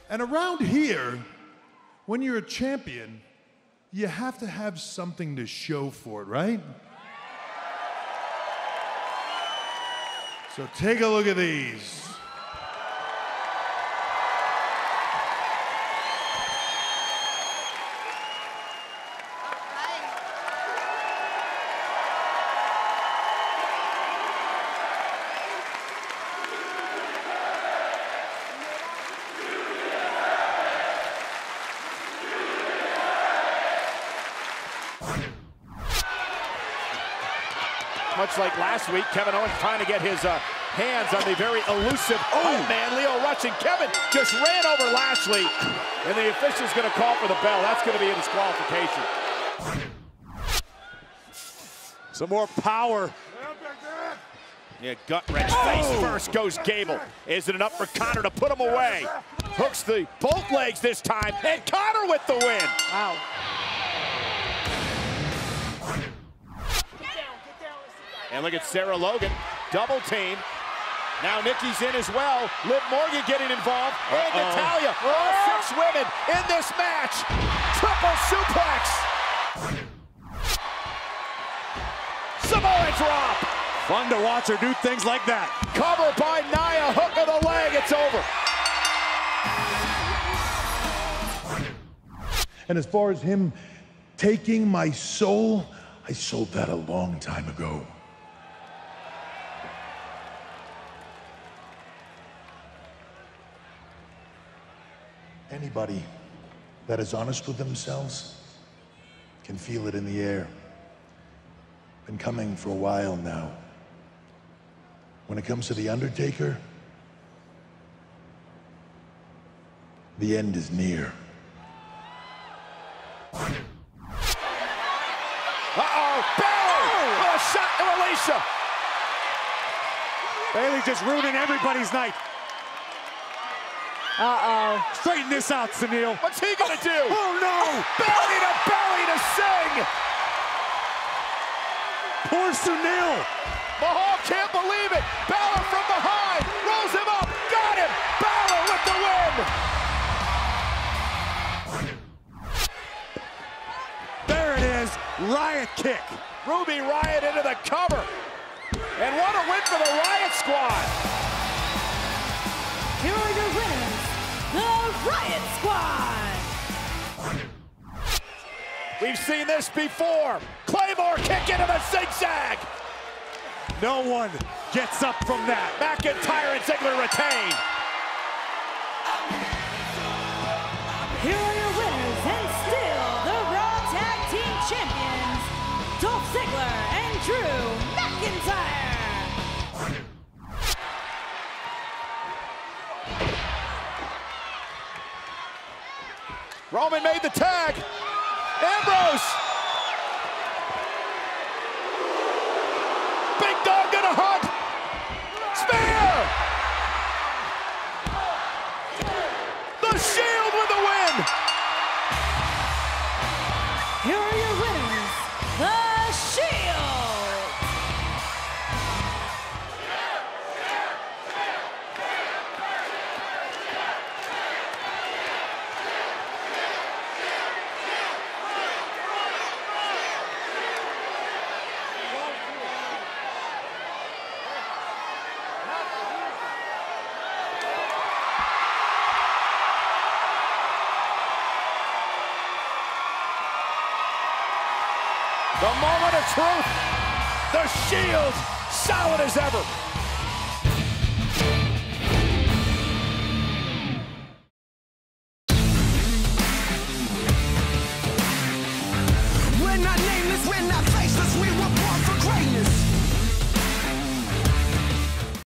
And around here, when you're a champion, you have to have something to show for it, right? So take a look at these. Much like last week, Kevin Owens trying to get his hands on the very elusive man, Lio Rush, and Kevin just ran over Lashley, and the official's going to call for the bell. That's going to be a disqualification. Some more power. Yeah, gut-wrench face first goes Gable. Is it enough for Connor to put him away? Hooks the both legs this time, and Connor with the win. Wow. And look at Sarah Logan, double team. Now Nikki's in as well. Liv Morgan getting involved. And Natalya, all 6 women in this match. Triple suplex. Samoa drop. Fun to watch her do things like that. Cover by Nia, hook of the leg, it's over. And as far as him taking my soul, I sold that a long time ago. Anybody that is honest with themselves can feel it in the air. Been coming for a while now. When it comes to The Undertaker, the end is near. Uh-oh, Bayley! Oh, a shot to Alicia! Bayley just ruining everybody's night. Uh-oh. Straighten this out, Sunil. What's he gonna do? Oh, no! Belly to sing! Poor Sunil. Mahal can't believe it! Balor from behind! Rolls him up! Got him! Balor with the win! There it is. Riot kick. Ruby Riott into the cover. And what a win for the Riott Squad! Here are your winners, the Riott Squad! We've seen this before. Claymore kick into the zigzag. No one gets up from that. McIntyre and Ziggler retain. Here are your winners and still the Raw Tag Team Champions, Dolph Ziggler and Drew McIntyre. Roman made the tag. Ambrose. Big Dog gonna hunt. Spear. The Shield with the win. Here are your winners, the Shield. The moment of truth. The Shield, solid as ever.